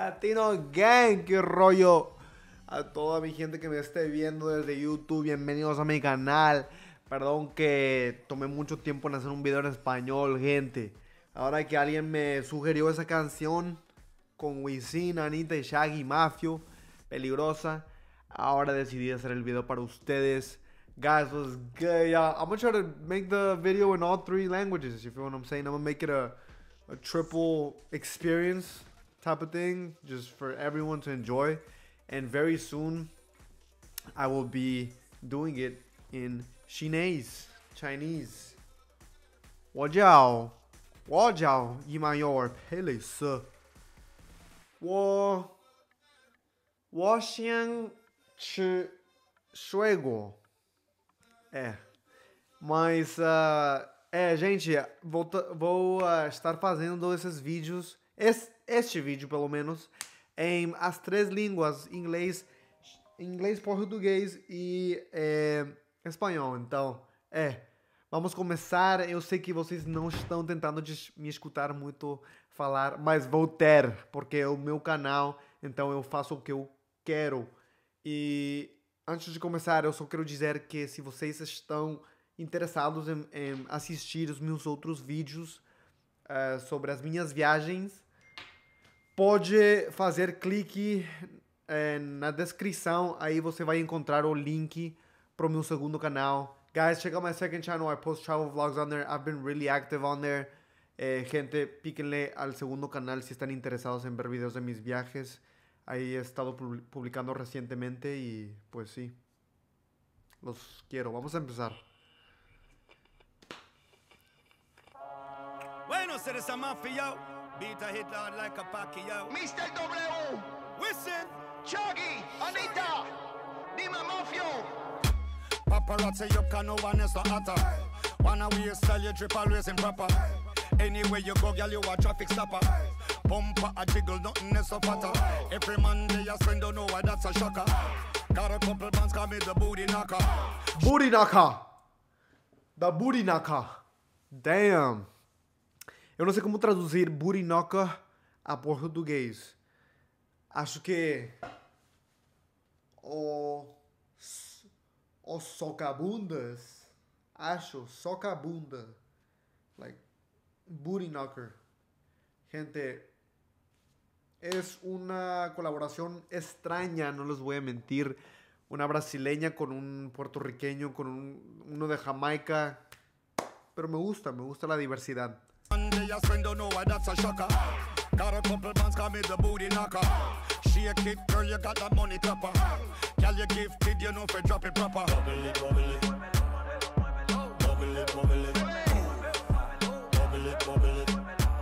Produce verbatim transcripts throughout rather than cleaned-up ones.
Latino Gang, qué rollo. A toda mi gente que me esté viendo desde YouTube, bienvenidos a mi canal. Perdón que tomé mucho tiempo en hacer un video en español, gente. Ahora que alguien me sugirió esa canción con Wisin, Anita y Shaggy, Mafio, Peligrosa, ahora decidí hacer el video para ustedes. Guys, what's good, y'all? I'm gonna try to make the video in all three languages, you feel what I'm saying? I'm gonna make it a, a triple experience type of thing, just for everyone to enjoy. And very soon, I will be doing it in Chinese, Chinese. 我叫我叫伊玛尤尔佩雷斯。我我想吃水果。É, mas uh, é, gente, vou, vou uh, estar fazendo esses vídeos, esse, este vídeo pelo menos, em as três línguas, inglês, inglês, português e é, espanhol. Então, é, vamos começar. Eu sei que vocês não estão tentando me escutar muito falar, mas vou ter, porque é o meu canal, então eu faço o que eu quero. E antes de começar, eu só quero dizer que se vocês estão interessados em, em assistir os meus outros vídeos uh, sobre as minhas viagens, pode fazer clique uh, na descrição, aí você vai encontrar o link para o meu segundo canal. Guys, check out my second channel, I post travel vlogs on there, I've been really active on there. Eh, gente, píquenle al segundo canal si están interesados en ver videos de mis viajes. Ahí he estado publicando recientemente y pues sí, los quiero. Vamos a empezar. Bueno, ser esa mafia, beat a hit hard like a Pacquiao. mister W, Listen, Shaggy, Anita, Dima Mafio. paparazzi you can no one is the hotter. Wanna we sell you drip always improper. Anywhere you go, girl, you a traffic stopper. Bumper a jiggle, nothing is so fatter. Every Monday I spend, don't know why that's a shocker. Got a couple bands, call me the booty knocker. Booty knocker. Da booty knocker. Damn. Eu não sei como traduzir booty knocker a português. Acho que o os socabundas. Acho socabunda. Like booty knocker. Gente, es una colaboración extraña, no les voy a mentir. Una brasileña con un puertorriqueño, con un, uno de Jamaica. Pero me gusta, me gusta la diversidad. Monday I spend, don't know why that's a shocker. Got a couple bands, call me the booty knocker. Shake it, girl, you got that money clapper. Girl, you gifted, you know for drop it proper. Bubble it, bubble it. Bubble it, bubble it. Bubble it, bubble it.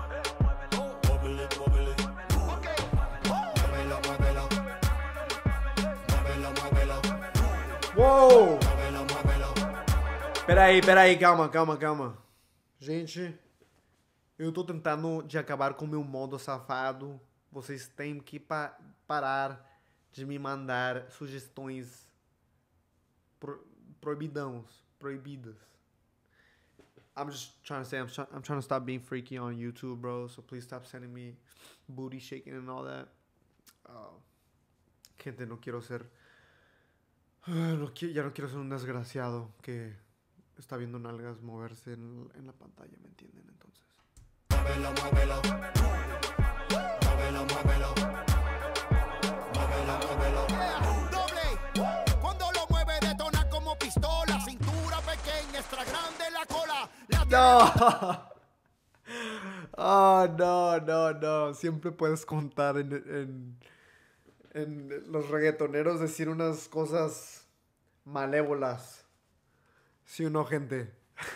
Uou! Peraí, peraí, calma, calma, calma. Gente, eu tô tentando de acabar com o meu modo safado. Vocês têm que pa parar de me mandar sugestões pro proibidãos, proibidas. I'm just trying to say, I'm, I'm trying to stop being freaky on YouTube, bro. So please stop sending me booty shaking and all that. Uh, gente, no quiero ser... No, ya no quiero ser un desgraciado que está viendo nalgas moverse en, en la pantalla, ¿me entienden? Entonces. Muévelo, muévelo. Muévelo, muévelo. Muévelo, muévelo. Doble, cuando lo mueve detona como pistola. Cintura pequeña, extra grande la cola. La No. Oh, no, no, no. Siempre puedes contar en, en, en los reggaetoneros decir unas cosas malévolas. ¿Sí o no, gente?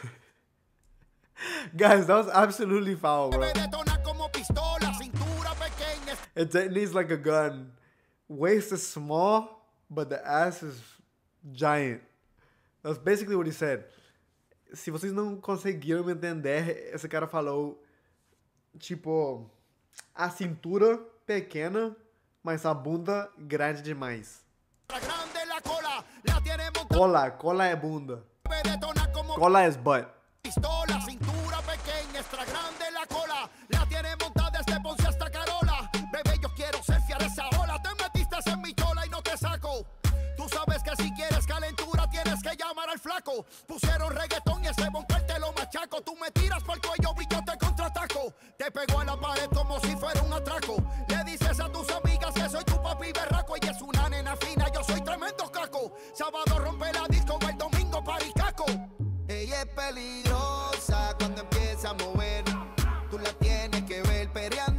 Guys, that was absolutely foul, bro. detona como pistola. Cintura pequeña. It needs like a gun. Waist is small, but the ass is giant. That's basically what he said. Se vocês não conseguiram me entender, esse cara falou, tipo, a cintura pequena, mas a bunda grande demais. Grande la cola. La tiene montada. Cola, cola é bunda. Detona como Cola é butt. pistola. Cintura pequeña, extra grande la cola. La tiene montada desde Ponce hasta Carola. Bebé, yo quiero ser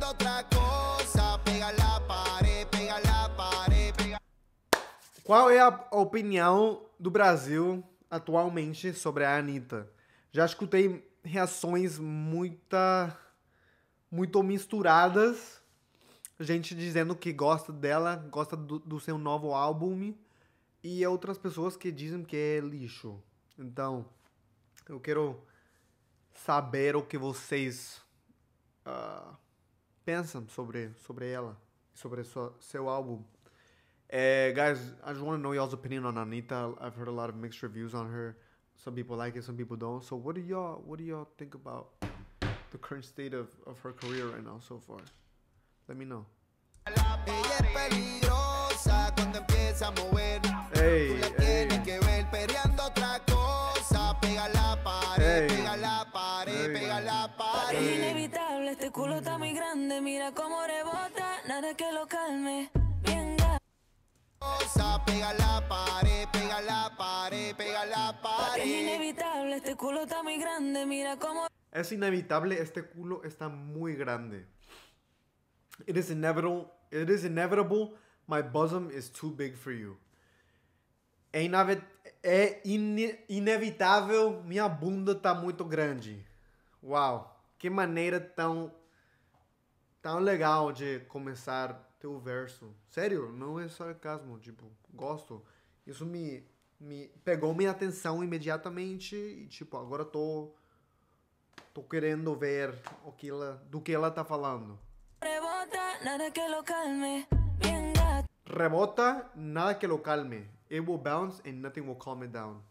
otra cosa. Pega la pared, pega la pared, pega... Qual é a opinião do Brasil atualmente sobre a Anitta? Já escutei reações muita, muito misturadas. Gente dizendo que gosta dela, gosta do, do seu novo álbum. E outras pessoas que dizem que é lixo. Então, eu quero saber o que vocês uh, pensam sobre, sobre ela, sobre sua, seu álbum. Uh, guys, I just want to know y'all's opinion on Anitta. I've heard a lot of mixed reviews on her. Some people like it, some people don't. So what do y'all, what do y'all think about the current state of, of her career right now so far? Let me know. Ella es peligrosa cuando empieza a mover. Hey, Tú la hey. tienes que ver peleando otra cosa. Pega la pared, Hey. pega la pared, Hey. pega la Es pared. inevitable, este culo está muy grande. Mira cómo rebota, nada que lo calme. Bien gato. Cosa, pega la pared, pega la pared, pega la Es pared. inevitable, este culo está muy grande. Mira cómo. Es inevitable, este culo está muy grande. It is inevitable, it is inevitable, my bosom is too big for you. É, inave- é ine- inevitável, minha bunda tá muito grande. Uau, que maneira tão, tão legal de começar teu verso. Sério, não é sarcasmo, tipo, gosto. Isso me, me pegou minha atenção imediatamente e, tipo, agora tô, tô querendo ver o que ela, do que ela tá falando. Rebota, nada que lo calme. Bien gato. Rebota, nada que lo calme. It will bounce and nothing will calm it down.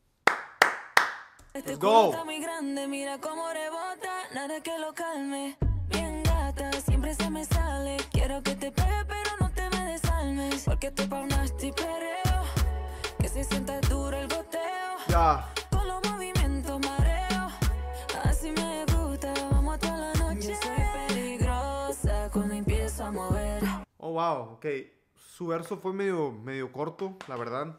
Este Let's culo go. está muy grande. Mira cómo rebota, nada que lo calme. Bien gata, siempre se me sale. Quiero que te pegue, pero no te me desalmes. Porque estoy pa' un nasty perreo. Que se sienta duro el goteo. Ya. Con los movimientos mareo. Así me gusta, vamos toda la noche. Yo soy peligrosa cuando empiezo a mover. Oh, wow, ok. Su verso fue medio, medio corto, la verdad.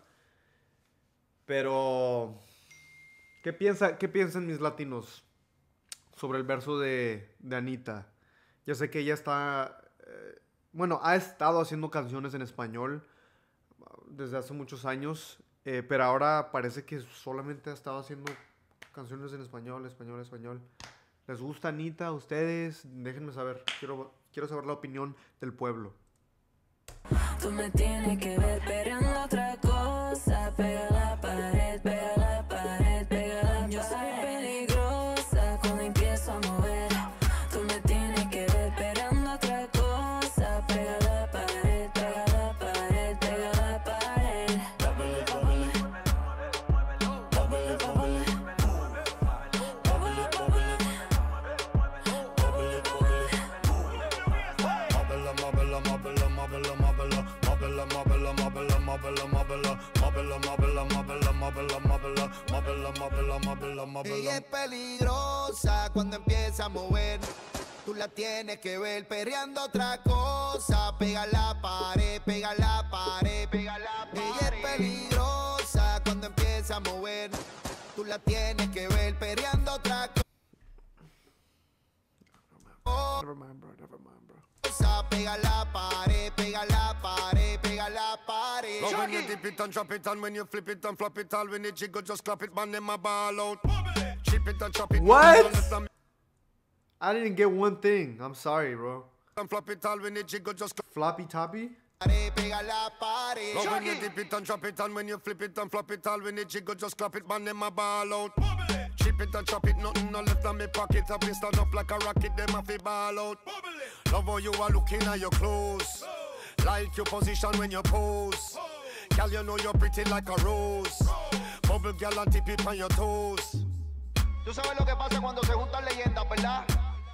Pero, ¿qué, piensa, ¿qué piensan mis latinos sobre el verso de, de Anitta? Ya sé que ella está, eh, bueno, ha estado haciendo canciones en español desde hace muchos años, eh, pero ahora parece que solamente ha estado haciendo canciones en español, español, español. ¿Les gusta Anitta a ustedes? Déjenme saber. Quiero, quiero saber la opinión del pueblo. Tú me tienes que ver esperando otra cosa. Pega la pared, pega la pared, pega la pared. Yo soy peligrosa cuando empiezo a mover. Tú me tienes que ver esperando otra cosa. Pega la pared, pega la pared, pega la pared. Bubble, bubble. Bubble, bubble. Bubble, bubble. Bubble, bubble. Ella es peligrosa cuando empieza a mover. Tú la tienes que ver perreando otra cosa. Pega la pared, pega la pared, pega la pared. Ella es peligrosa cuando empieza a mover. Tú la tienes que ver perreando otra cosa. Never mind, bro. Never mind, bro. Pega la pared, pega la pared, pega la pared. Love when you dip it and drop it, and when you flip it and flop it, all when it jiggle, just clap it, man, them a ball out. Chip it and chop it. What? and let them I didn't get one thing. I'm sorry, bro. And flop it, all when it jiggle, just clap. Floppy toppy? Pared, pega la pared. Love when you dip it and drop it, and when you flip it and flop it, all when it jiggle, just clap it, man, them a ball out. Chip it and chop it, nothing no left on me pocket. Up and stand up like a rocket, them a fi ball out. Love how you are looking at your clothes. Like your position when you pose. Girl, you know you're pretty like a rose. Bubble girl and tip it on your toes. Tú sabes lo que pasa cuando se juntan leyendas, ¿verdad?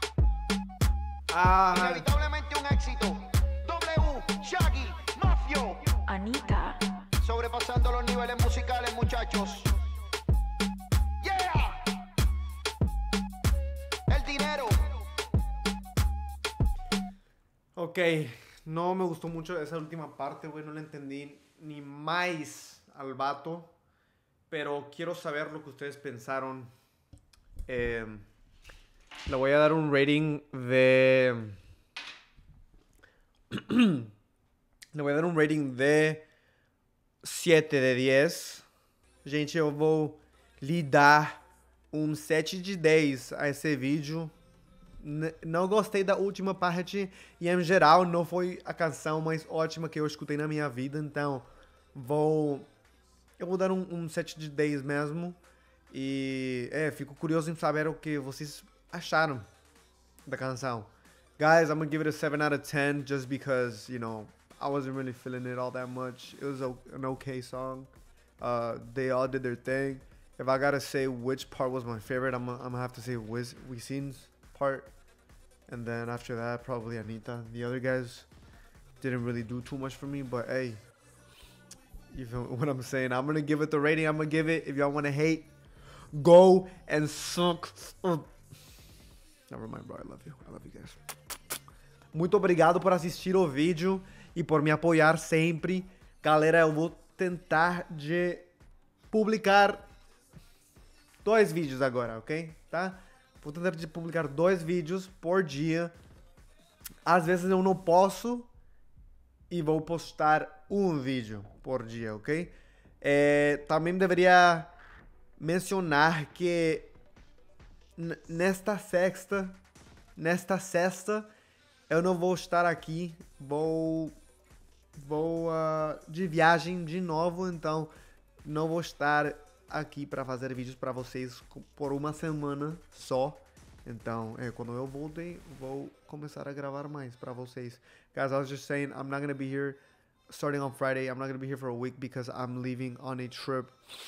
Ah, Inevitablemente un éxito. W, Shaggy, Mafio. Anitta. Sobrepasando los niveles musicales, muchachos. Yeah. El dinero. ok. No me gustó mucho esa última parte, güey. No le entendí ni más al vato. Pero quiero saber lo que ustedes pensaron. Eh, le voy a dar un rating de Le voy a dar um rating de sete de dez. Gente, eu vou lhe dar um sete de dez a esse vídeo. N não gostei da última parte e, em geral, não foi a canção mais ótima que eu escutei na minha vida. Então, vou... Eu vou dar um, um sete de dez mesmo. E, é, fico curioso em saber o que vocês acharam da canção. Guys, I'm gonna give it a seven out of ten just because, you know, I wasn't really feeling it all that much. It was a, an okay song. Uh, they all did their thing. If I gotta say which part was my favorite, I'm, I'm gonna have to say Wiz, Wisin's part. And then after that, probably Anitta. The other guys didn't really do too much for me, but hey, you feel what I'm saying? I'm gonna give it the rating I'm gonna give it. If y'all wanna hate, go and suck. Never mind, bro. I love you. I love you guys. Muito obrigado por assistir o vídeo e por me apoiar sempre. Galera, eu vou tentar de publicar dois vídeos agora, ok? Tá? Vou tentar de publicar dois vídeos por dia. Às vezes eu não posso e vou postar um vídeo por dia, ok? É, também deveria mencionar que nesta sexta, nesta sexta, eu não vou estar aqui, vou, vou uh, de viagem de novo, então não vou estar aqui para fazer vídeos para vocês por uma semana só. Então, é, quando eu voltei, vou começar a gravar mais para vocês. Guys, I was just saying, I'm not gonna be here starting on Friday. I'm not gonna be here for a week because I'm leaving on a trip.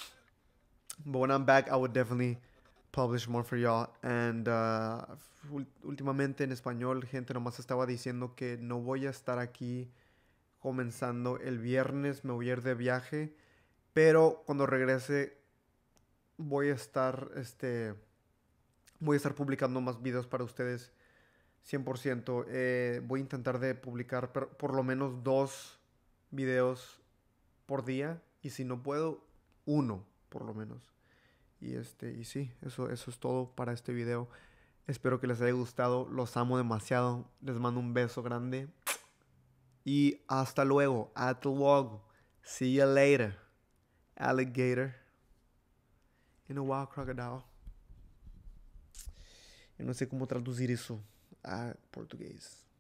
But when I'm back, I would definitely publish more for y'all. And uh, últimamente en español, gente nomás estaba diciendo que no voy a estar aquí comenzando el viernes. Me voy a ir de viaje. Pero cuando regrese voy a estar, este, voy a estar publicando más videos para ustedes. cien por ciento. Eh, voy a intentar de publicar per, por lo menos dos videos por día. Y si no puedo, uno por lo menos. Y este, y sí, eso, eso es todo para este video. Espero que les haya gustado. Los amo demasiado. Les mando un beso grande. Y hasta luego. Hasta luego. See you later. Alligator. In a wild crocodile. Eu não sei como traduzir isso a português.